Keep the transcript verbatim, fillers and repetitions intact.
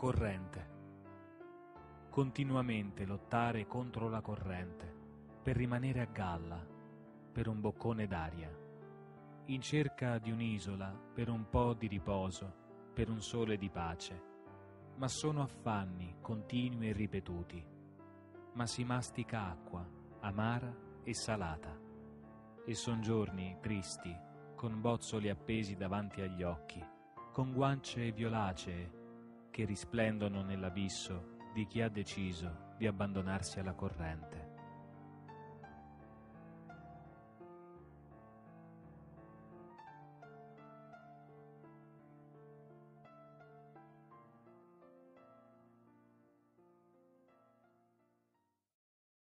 Corrente. Continuamente lottare contro la corrente, per rimanere a galla, per un boccone d'aria, in cerca di un'isola, per un po' di riposo, per un sole di pace, ma sono affanni continui e ripetuti, ma si mastica acqua, amara e salata, e son giorni tristi, con bozzoli appesi davanti agli occhi, con guance violacee che risplendono nell'abisso di chi ha deciso di abbandonarsi alla corrente.